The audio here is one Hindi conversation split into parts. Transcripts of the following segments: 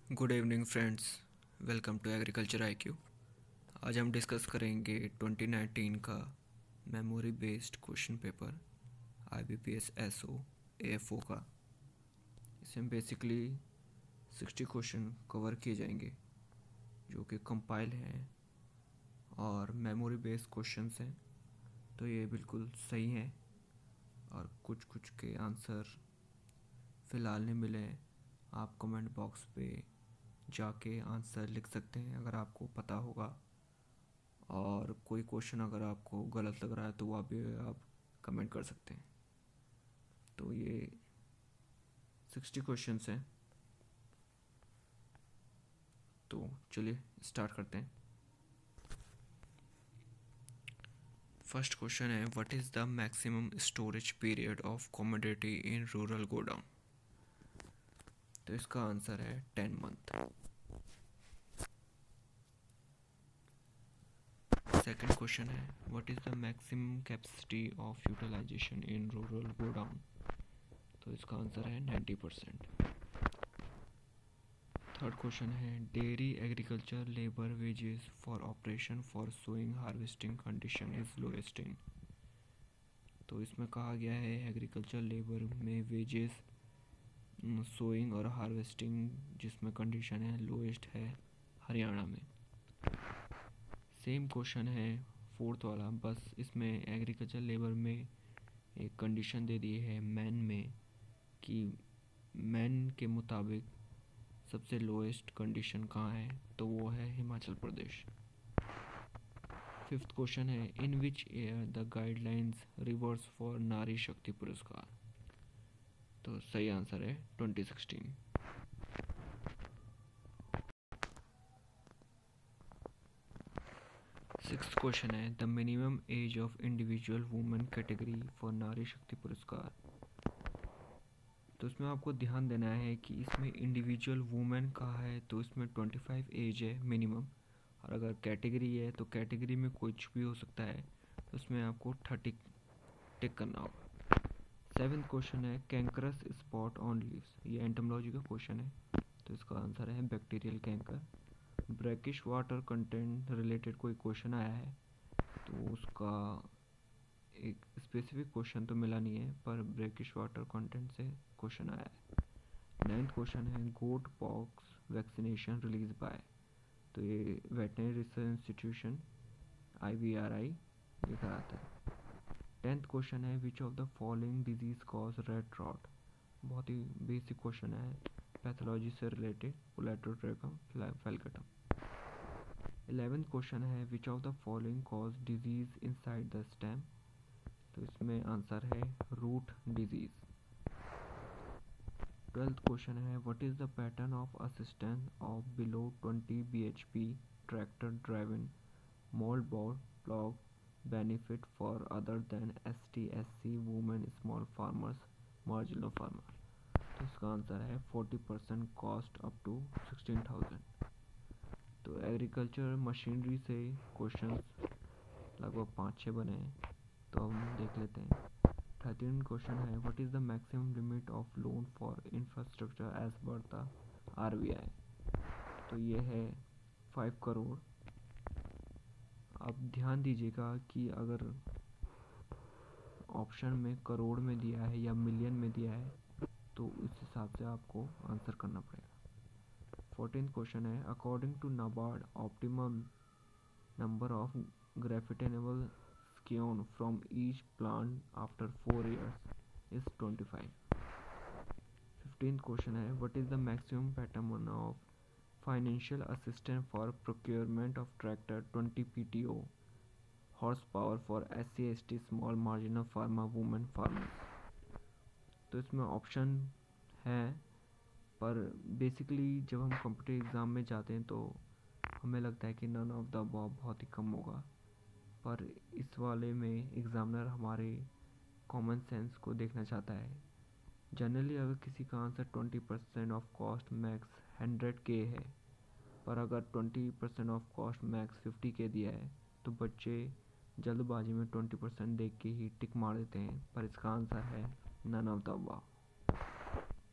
Good evening friends, welcome to agriculture IQ. आज हम डिस्कस करेंगे 2019 का memory based question paper IBPS SO AFO का। इसमें बेसिकली 60 क्वेश्चन कवर किए जाएंगे जो कि कंपाइल हैं और मेमोरी बेस्ड क्वेश्चंस हैं, तो ये बिल्कुल सही हैं। और कुछ कुछ के आंसर फ़िलहाल नहीं मिले हैं। आप कमेंट बॉक्स पे जाके आंसर लिख सकते हैं अगर आपको पता होगा, और कोई क्वेश्चन अगर आपको गलत लग रहा है तो वह भी आप कमेंट कर सकते हैं। तो ये 60 क्वेश्चंस हैं, तो चलिए स्टार्ट करते हैं। फर्स्ट क्वेश्चन है, what is the maximum storage period of commodity in rural godown. तो इसका आंसर है 10 मंथ। सेकंड क्वेश्चन है, what is the maximum capacity of utilization in rural godown. तो इसका आंसर है 90%। थर्ड क्वेश्चन है, dairy agriculture labour wages for operation for sowing harvesting condition is lowest in. तो इसमें कहा गया है एग्रीकल्चर लेबर में वेजेस सोइंग और हार्वेस्टिंग जिसमें कंडीशन है लोएस्ट है हरियाणा में। सेम क्वेश्चन है फोर्थ वाला, बस इसमें एग्रीकल्चर लेबर में एक कंडीशन दे दी है मैन में कि मैन के मुताबिक सबसे लोएस्ट कंडीशन कहाँ है, तो वो है हिमाचल प्रदेश। फिफ्थ क्वेश्चन है, in which year the guidelines reverse for Nari Shakti Puraskar. तो सही आंसर है 2016। सिक्स्थ क्वेश्चन है, the minimum age of individual women category for Nari Shakti Puraskar. तो इसमें आपको ध्यान देना है कि इसमें इंडिविजुअल वुमेन का है तो इसमें 25 एज है मिनिमम, और अगर कैटेगरी है तो कैटेगरी में कुछ भी हो सकता है, तो उसमें आपको 30 टिक करना होगा। सेवेंथ क्वेश्चन है, कैंकरस स्पॉट ऑन लीव्स। ये एंटोमोलॉजी का क्वेश्चन है, तो इसका आंसर है bacterial canker. Brackish water content related कोई क्वेश्चन आया है, तो उसका एक स्पेसिफिक क्वेश्चन तो मिला नहीं है, पर ब्रैकिश वाटर कंटेंट से क्वेश्चन आया है। नाइन्थ क्वेश्चन है, goat pox vaccination release by. तो ये वेटनरी रिसर्च इंस्टीट्यूशन IVRI ये कराता है। टेंथ क्वेश्चन है, which of the following disease cause red rot. बहुत ही बेसिक क्वेश्चन है, पैथोलॉजी से related, colletotrichum falcatum. 11th question है, which of the following cause disease inside the stem. तो इसमें आंसर है रूट डिजीज। 12th क्वेश्चन है, what is the pattern of assistance of below 20 bhp tractor driven mould board plough benefit for other than ST SC women small farmers marginal farmer. तो इसका आंसर है 40% कॉस्ट अप टू 16,000। तो एग्रीकल्चर मशीनरी से क्वेश्चंस लगभग 5-6 बने हैं, तो हम देख लेते हैं। 13 क्वेश्चन है, what is the maximum limit of loan for infrastructure as per the RBI। तो ये है 5 करोड़। अब ध्यान दीजिएगा कि अगर ऑप्शन में करोड़ में दिया है या मिलियन में दिया है, तो उस हिसाब से आपको आंसर करना पड़ेगा। 14th क्वेश्चन है, according to NABARD optimum number of graftable scion from each plant after 4 years is 25। 15th question है, what is the maximum pattern of financial assistance for procurement of tractor 20 PTO horse power for SC ST small marginal farmer women farmer. तो इसमें ऑप्शन है, पर बेसिकली जब हम कॉम्पिटिटिव एग्ज़ाम में जाते हैं तो हमें लगता है कि नन ऑफ द अबव बहुत ही कम होगा, पर इस वाले में एग्ज़ामिनर हमारे कॉमन सेंस को देखना चाहता है। जनरली अगर किसी का answer 20% of cost max 100K है, पर अगर 20% ऑफ कॉस्ट मैक्स 50K दिया है, तो बच्चे जल्दबाजी में 20% देख के ही टिक मार देते हैं, पर इसका आंसर है none of the above.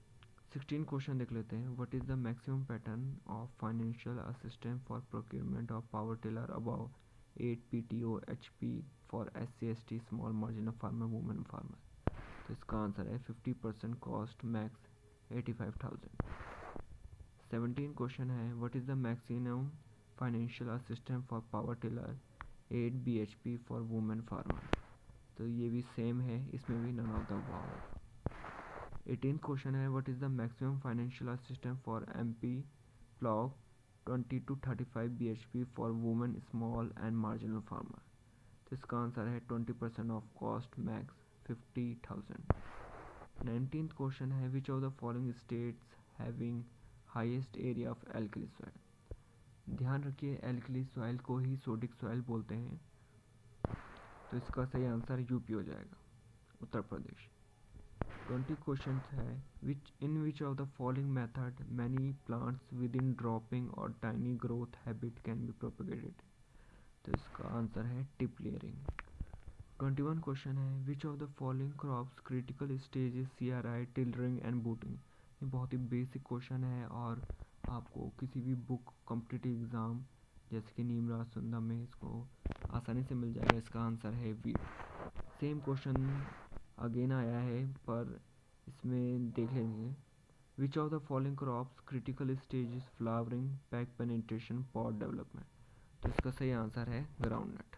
16 question देख लेते हैं। What is the maximum pattern of financial assistant for procurement of power tiller above 8 PTO HP for SC ST small marginal farmer women farmer. तो इसका आंसर है 50% कॉस्ट मैक्स 85,000। 17 क्वेश्चन है। What is the maximum financial assistant for power tiller 8 BHP for women farmer. तो ये भी सेम है, इसमें भी none of the above. 18 question है। What is the maximum financial assistant for MP block 20 to 35 BHP for women small and marginal farmer. तो इसका आंसर है 20% of cost max 50,000। 19th question है। Which of the following states having highest area of alkali soil. ध्यान रखिए एल्कली सॉइल को ही सोडिक सॉइल बोलते हैं, तो इसका सही आंसर यूपी हो जाएगा, उत्तर प्रदेश। 20 क्वेश्चन है। Which of the following method many plants with in dropping और tiny growth habit can be propagated. तो इसका आंसर है टिप लेयरिंग। 21 क्वेश्चन है। Which of the following crops critical stage is CRI tillering and booting. ये बहुत ही बेसिक क्वेश्चन है और आपको किसी भी बुक कॉम्पिटिटिव एग्ज़ाम जैसे कि नीमराज सुंदर में इसको आसानी से मिल जाएगा। इसका आंसर है वीट। सेम क्वेश्चन अगेन आया है पर इसमें देख लेंगे। Which of the following crops critical stage is flowering pack penetration pot development. तो इसका सही आंसर है ग्राउंडनट।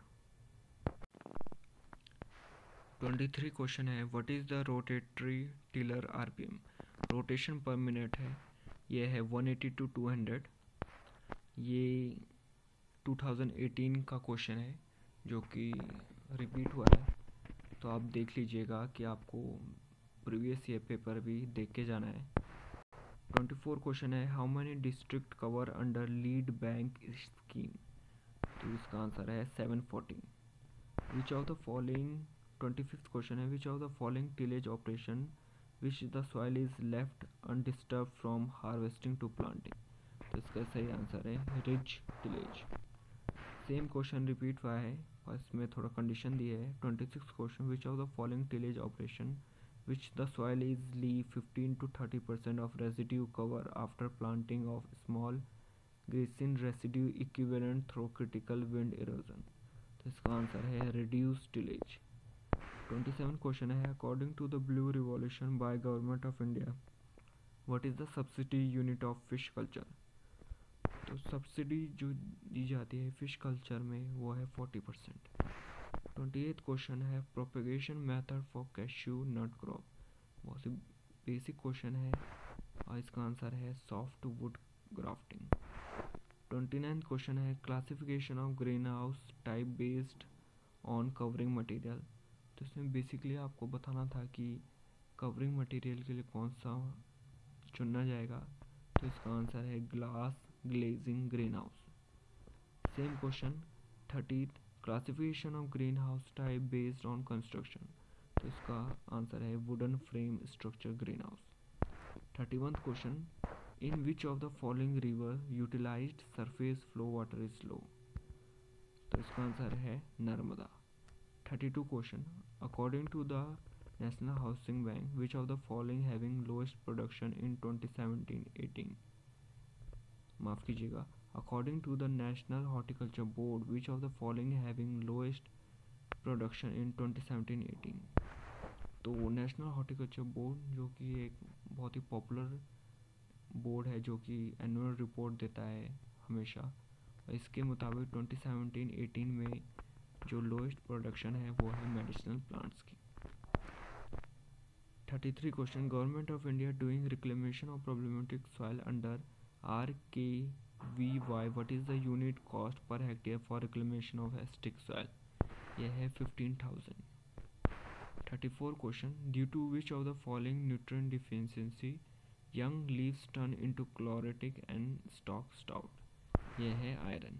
23 क्वेश्चन है। What is the rotatory tiller RPM। Rotation per minute है, ये है 180 to 200। ये 2018 का क्वेश्चन है जो कि रिपीट हुआ है, तो आप देख लीजिएगा कि आपको प्रीवियस ईयर पेपर भी देख के जाना है। 24 क्वेश्चन है। How many district cover under lead bank scheme. तो इसका आंसर है 714। Which of the following 25th question है। Which of the following tillage operation which the soil is left undisturb from harvesting to planting. तो इसका सही आंसर है ridge tillage. Same question repeat हुआ है और इसमें थोड़ा कंडीशन दी है। 26th question. Which of the following tillage operation which the soil is leave 15 to 30% of residue cover after planting of small grazing residue equivalent through critical wind erosion। तो इसका आंसर है reduced tillage। 27 क्वेश्चन है। According to the blue revolution by government of India what is the subsidy unit of fish culture. तो सब्सिडी जो दी जाती है फिश कल्चर में वो है 40%। 28th क्वेश्चन है। Propagation method for cashew nut crop. बहुत ही बेसिक क्वेश्चन है और इसका आंसर है soft wood grafting. 29th question है। Classification of green house type based on covering material. तो इसमें बेसिकली आपको बताना था कि कवरिंग मटेरियल के लिए कौन सा चुनना जाएगा, तो इसका आंसर है glass glazing green house. Same question 30th। Classification of green house type based on construction. तो इसका आंसर है wooden frame structure green house. 31st question. In which of the following river utilized surface flow water is low. तो इसका आंसर है Narmada. 32 question. According to the national housing bank which of the following having lowest production in 2017-18। माफ़ कीजिएगा, according to the National Horticulture Board which of the following having lowest production in 2017-18। तो नेशनल हॉर्टिकल्चर बोर्ड जो कि एक बहुत ही पॉपुलर बोर्ड है जो कि एनुअल रिपोर्ट देता है हमेशा, और इसके मुताबिक 2017-18 में जो लोएस्ट प्रोडक्शन है वो है मेडिसिनल प्लांट्स की। 33 question. Government of India doing reclamation of problematic soil under RKVY what is the unit cost per hectare for reclamation of acidic soil। यह है 15,000। 34 question. Due to which of the following nutrient deficiency young leaves turn into chlorotic and stock stout. यह है आयरन।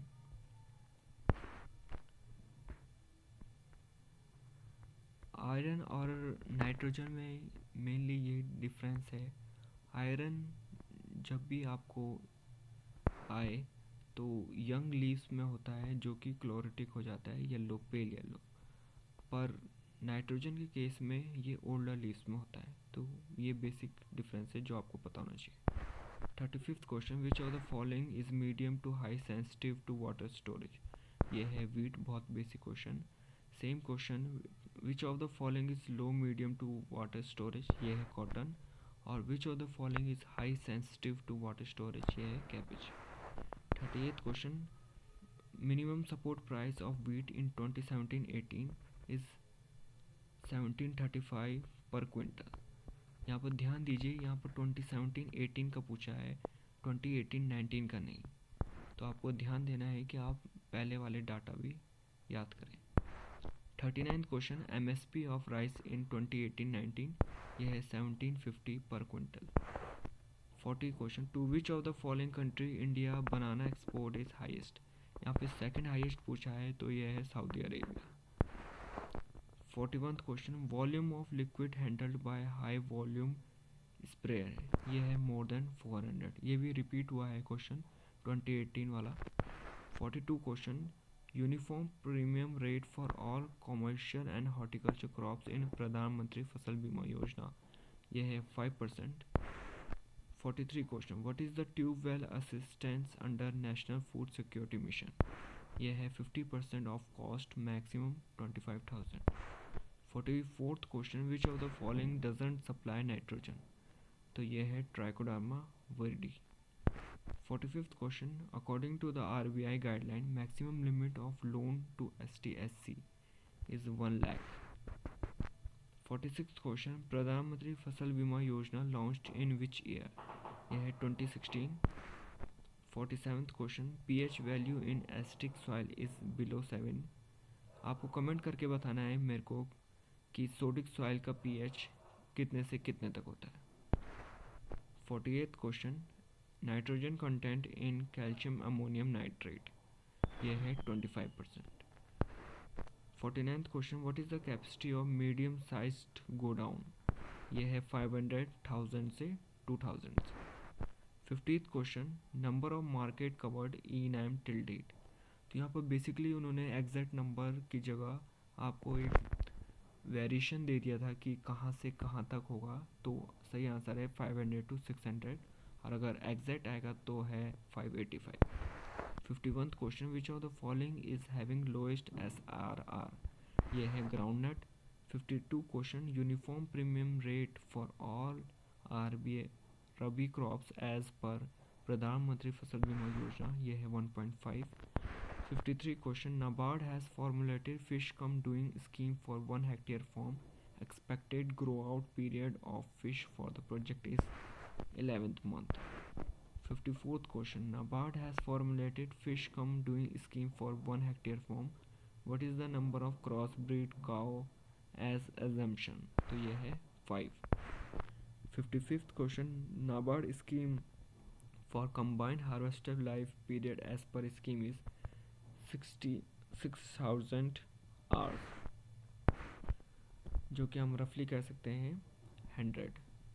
आयरन और नाइट्रोजन में मेनली ये डिफरेंस है। आयरन जब भी आपको आए तो यंग लीव्स में होता है जो कि क्लोरेटिक हो जाता है, पेल येलो। पर नाइट्रोजन के केस में ये ओल्डर लीव्स में होता है। तो ये बेसिक डिफरेंस है जो आपको पता होना चाहिए। 35th question, which of the following is medium to high sensitive to water storage. ये है वीट, बहुत basic question. Same question, which of the following is low medium to water storage, ये है कॉटन। और which of the following is high sensitive to water storage, ये है cabbage. 38th question, minimum support price of wheat in 2017-18 is 1735 per quintal. यहाँ पर ध्यान दीजिए, यहाँ पर 2017-18 का पूछा है, 2018-19 का नहीं। तो आपको ध्यान देना है कि आप पहले वाले डाटा भी याद करें। 39th question, MSP of rice in 2018-19, यह है 1750 per quintal. 40 question, to which of the following country India banana export is highest. यहाँ पे सेकंड हाईएस्ट पूछा है, तो यह है Saudi Arabia. 41th question, volume of liquid handled by high volume sprayer है, यह है मोर देन 400। ये भी रिपीट हुआ है क्वेश्चन 2018 वाला। 42 question, uniform premium rate for all commercial and horticulture crops in Pradhanmantri Fasal Bima Yojana, यह है 5%। 43 question, what is the tube well assistance under national food security mission, यह है 50% of cost, maximum 25,000। 44th question, which of the following doesn't supply nitrogen, तो यह है trichoderma viride. 45th question, according to the RBI guideline maximum limit of loan to ST/SC is 1 lakh. 46th question, Pradhanmantri Fasal Bima योजना लॉन्च्ड इन विच ईयर, यह है 2016। 47th question, pH value in acidic soil is below 7। आपको कमेंट करके बताना है मेरे को कि सोडिक सॉइल का pH कितने से कितने तक होता है। 48th question, nitrogen content in calcium ammonium nitrate, यह है 25%। 49th question, what is the capacity of medium sized godown, यह है 500,000 से 2,000 से। 50th question, number of market covered e NAM till date. तो यहाँ पर बेसिकली उन्होंने एग्जैक्ट नंबर की जगह आपको एक वेरिएशन दे दिया था कि कहाँ से कहाँ तक होगा, तो सही आंसर है 500 to 600, और अगर एग्जैक्ट आएगा तो है 585। 51th question, which of the following is having lowest SRR, ये है ground nut. 52 question, uniform premium rate for all RBI rabi crops as per Pradhanmantri Fasal Bima Yojana, यह है 1.5। 53 question, NABARD has formulated fish come doing scheme for 1 hectare farm, expected grow out period of fish for the project is 11th month। 54th question, NABARD has formulated fish come doing scheme for 1 hectare farm. What is the number of crossbreed cow as assumption? तो ये है 5। 55th question, NABARD scheme for combined harvester life period as per scheme is 66,000 hours, जो कि हम रफली कह सकते हैं 100।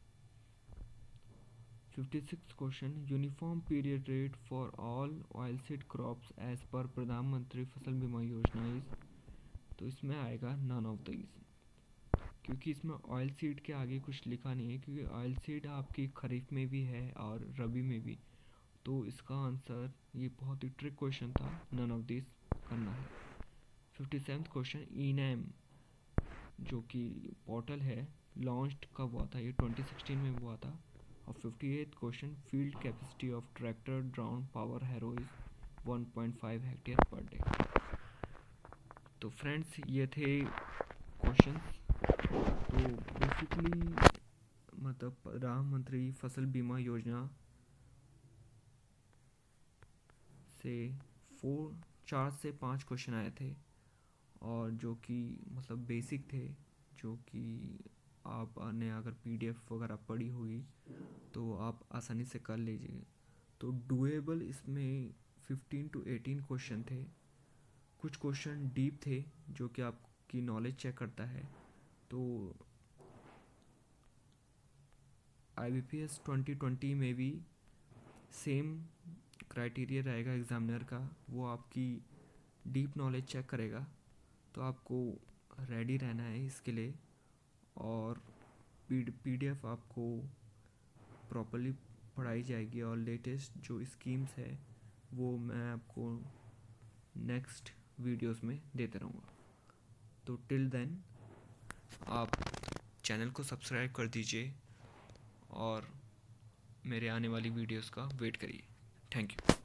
56th question, uniform period rate for all oilseed crops as per Pradhanmantri Fasal Bima योजना इज, तो इसमें आएगा नन ऑफ दीज, क्योंकि इसमें ऑयल सीड के आगे कुछ लिखा नहीं है, क्योंकि ऑयल सीड आपकी खरीफ में भी है और रबी में भी, तो इसका आंसर ये बहुत ही ट्रिक क्वेश्चन था, नन ऑफ दिस करना है। 57th क्वेश्चन, ईनैम जो कि पोर्टल है लॉन्च्ड कब हुआ था, ये 2016 में हुआ था। और 58th question, field capacity of tractor drawn power harrow is 1.5 hectare per day. तो फ्रेंड्स ये थे क्वेश्चन। तो बेसिकली मतलब प्रधानमंत्री फसल बीमा योजना से 4 से 5 क्वेश्चन आए थे, और जो कि मतलब बेसिक थे, जो कि आपने अगर PDF वगैरह पढ़ी हुई तो आप आसानी से कर लीजिए। तो डुएबल इसमें 15 to 18 क्वेश्चन थे। कुछ क्वेश्चन डीप थे जो कि आपकी नॉलेज चेक करता है। तो IBPS 2020 में भी सेम क्राइटेरिया रहेगा एग्ज़ामिनर का, वो आपकी डीप नॉलेज चेक करेगा। तो आपको रेडी रहना है इसके लिए। और PDF आपको प्रॉपरली पढ़ाई जाएगी और लेटेस्ट जो स्कीम्स है वो मैं आपको नेक्स्ट वीडियोस में देता रहूँगा। तो टिल देन आप चैनल को सब्सक्राइब कर दीजिए और मेरे आने वाली वीडियोस का वेट करिए। Thank you.